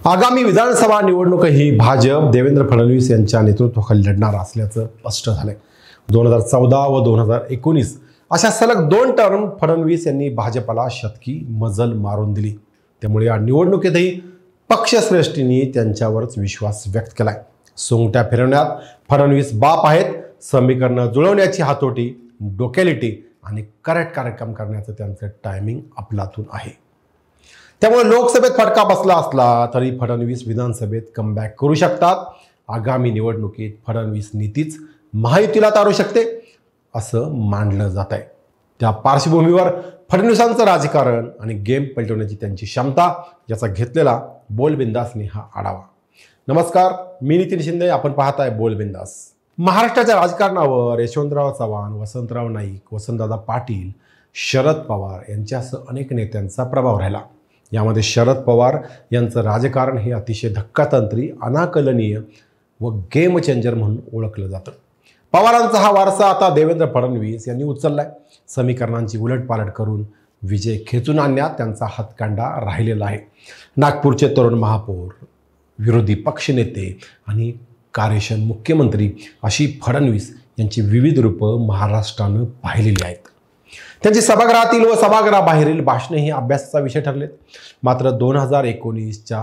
आगामी विधानसभा निवडणूक ही भाजप देवेंद्र फडणवीस यांच्या नेतृत्वाखाली लढणार असल्याचं स्पष्ट झालंय। 2014 व 2019 अशा सलग 2 टर्म फडणवीस यांनी भाजपला शतकी मजल मारून दिली। त्यामुळे या निवडणुकीतही पक्षश्रेष्ठींनी त्यांच्यावरच विश्वास व्यक्त केलाय। सोंगट्या फिरवण्यात फडणवीस बाप आहेत, समीकरणं जुळवण्याची हातोटी, डोकेलिटी आणि करेक्ट कार्यक्रम करण्याचं त्यांचं टायमिंग अफलातून आहे। त्यामुळे लोकसभेत फटका बसला असला तरी फडणवीस विधानसभेत कमबॅक करू शकतात। आगामी निवडणुकीत फडणवीस नीतीच महायुतीला तारू शकते असं मानलं जात आहे। त्या पार्श्वभूमीवर फडणवीसांचं राजकारण आणि गेम पलटवण्याची त्यांची क्षमता याचा घेतलेला बोलबिंदासने हा आढावा। नमस्कार, मी नितीन शिंदे, आपण पाहताय बोलबिंदास। महाराष्ट्राच्या राजकारणावर यशवंतराव चव्हाण, वसंतराव नाईक, वसंतदादा पाटील, शरद पवार यांच्यासह अनेक नेत्यांचा प्रभाव राहिला। यामध्ये शरद पवार यांचं राजकारण हे अतिशय धक्कातंत्री, अनाकलनीय व गेम चेंजर म्हणून ओळखलं जातं। पवारांचा हा वारसा आता देवेंद्र फडणवीस यांनी उचललाय। समीकरणांची उलटपालट करून विजय खेचून आणण्यात त्यांचा हातखंडा राहिलेला आहे। नागपूरचे तरुण महापौर, विरोधी पक्षनेते आणि कार्यक्षम मुख्यमंत्री अशी फडणवीस यांची विविध रूपं महाराष्ट्रानं पाहिलेली आहेत। त्यांची सभागृहातील व सभागृहाबाहेरील भाषणे ही अभ्यासाचा विषय ठरलेत। मात्र 2019च्या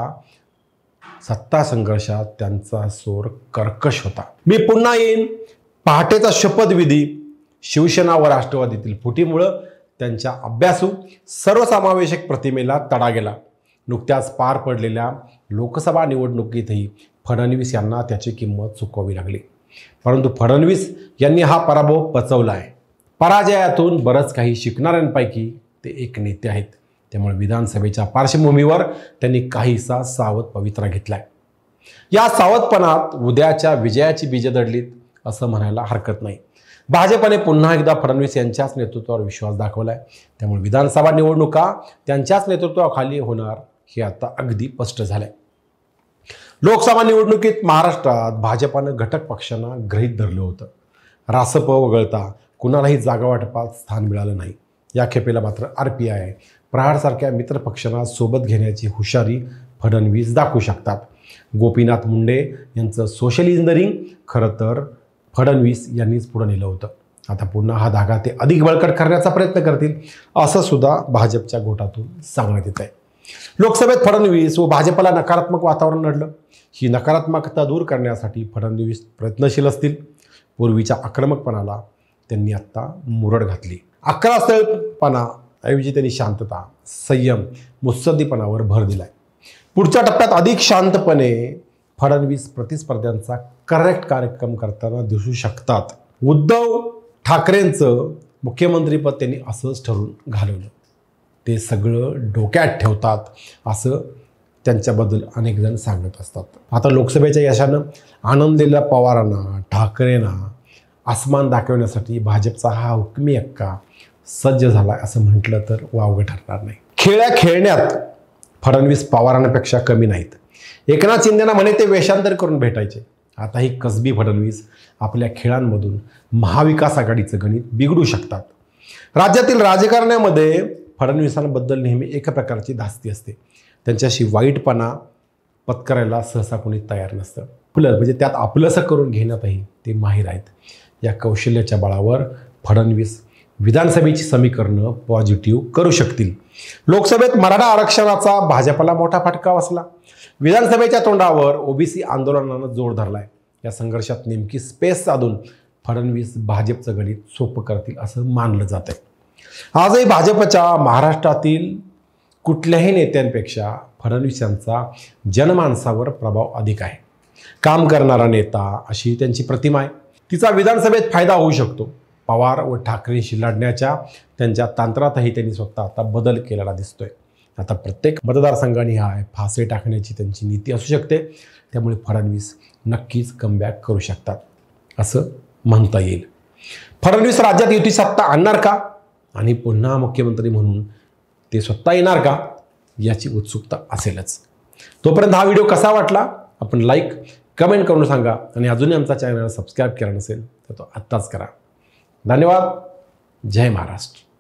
सत्ता संघर्षात त्यांचा सूर कर्कश होता। मी पुन्हा येईन, पहाटेचा शपथविधी, शिवसेना व राष्ट्रवादीतील फुटीमुळे त्यांच्या अभ्यासू सर्वसमावेशक प्रतिमेला तडा गेला। नुकत्याच पार पडलेल्या लोकसभा निवडणुकीतही फडणवीस यांना त्याची किंमत चुकवावी लागली। परंतु फडणवीस यांनी हा पराभव पचवला आहे। पराजयातून बरंच काही शिकणाऱ्यांपैकी ते एक नेते आहेत। त्यामुळे विधानसभेच्या पार्श्वभूमीवर त्यांनी काहीसा सावध पवित्रा घेतलाय। या सावधपणात उद्याच्या विजयाची बीजे दडलीत असं म्हणायला हरकत नाही। भाजपने पुन्हा एकदा फडणवीस यांच्याच नेतृत्वावर विश्वास दाखवलाय। त्यामुळे विधानसभा निवडणुका त्यांच्याच नेतृत्वाखाली होणार हे आता अगदी स्पष्ट झालंय। लोकसभा निवडणुकीत महाराष्ट्रात भाजपानं घटक पक्षांना गृहीत धरलं होतं। रासप वगळता कुणालाही जागा वाटपात स्थान मिळालं नाही। या खेपेला मात्र RPI, प्रहारसारख्या मित्र पक्षांना सोबत घेण्याची हुशारी फडणवीस दाखवू शकतात। गोपीनाथ मुंडे यांचं सोशल इंजिनिअरिंग खरं तर फडणवीस यांनीच पुढे नेलं होतं। आता पुन्हा हा धागा ते अधिक बळकट करण्याचा प्रयत्न करतील असं सुद्धा भाजपच्या गोटातून सांगण्यात येत आहे। लोकसभेत फडणवीस व भाजपला नकारात्मक वातावरण नडलं। ही नकारात्मकता दूर करण्यासाठी फडणवीस प्रयत्नशील असतील। पूर्वीच्या आक्रमकपणाला त्यांनी आता मुरड घातली। आक्रमकपणा ऐवजी त्यांनी शांतता, संयम, मुत्सद्दीपणावर भर दिलाय। पुढच्या टप्प्यात अधिक शांतपणे फडणवीस प्रतिस्पर्ध्यांचा करेक्ट कार्यक्रम करताना दिसू शकतात। उद्धव ठाकरेंचं मुख्यमंत्रीपद त्यांनी असंच ठरवून घालवलं। ते सगळं डोक्यात ठेवतात असं त्यांच्याबद्दल अनेक जण सांगत असतात। आता लोकसभेच्या यशानं आनंदलेल्या पवारांना, ठाकरेंना आसमान दाखवण्यासाठी भाजपचा हा हुकमी अक्का सज्ज झाला असं म्हटलं तर वावगं ठरणार नाही। खेळण्यात फडणवीस पवारांपेक्षा कमी नाहीत। एकनाथ शिंदेना म्हणे ते वेषांतर करून भेटायचे। आता ही कसबी फडणवीस आपल्या खेळांमधून महाविकास आघाडीचं गणित बिघडू शकतात। राज्यातील राजकारणामध्ये फडणवीसांबद्दल नेहमी एक प्रकारची धास्ती असते। त्यांच्याशी वाईटपणा पत्करायला सहसा कोणी तयार नसतं। म्हणजे त्यात आपलंसं करून घेण्यातही ते माहीर आहेत। या कौशल्याच्या बळावर फडणवीस विधानसभेची समीकरणं पॉझिटिव्ह करू शकतील। लोकसभेत मराठा आरक्षणाचा भाजपला मोठा फटका बसला। विधानसभेच्या तोंडावर OBC आंदोलनानं जोर धरलाय। या संघर्षात नेमकी स्पेस साधून फडणवीस भाजपचं गणित सोपं करतील असं मानलं जात आहे। आजही भाजपच्या महाराष्ट्रातील कुठल्याही नेत्यांपेक्षा फडणवीस यांचा जनमानसावर प्रभाव अधिक आहे। काम करणारा नेता अशी त्यांची प्रतिमा आहे। तिचा विधानसभेत फायदा होऊ शकतो। पवार व ठाकरेंशी लढण्याच्या त्यांच्या तंत्रातही त्यांनी स्वतः आता बदल केलेला दिसतोय। आता प्रत्येक मतदारसंघाने फासे टाकण्याची त्यांची नीती असू शकते। त्यामुळे फडणवीस नक्कीच कमबॅक करू शकतात असं म्हणता येईल। फडणवीस राज्यात युती सत्ता आणणार का आणि पुन्हा मुख्यमंत्री म्हणून ते स्वतः येणार का याची उत्सुकता असेलच। तोपर्यंत हा व्हिडिओ कसा वाटला आपण लाईक, कमेंट करून सांगा आणि अजूनही आमचा चॅनल सबस्क्राईब केला नसेल तर तो आत्ताच करा। धन्यवाद। जय महाराष्ट्र।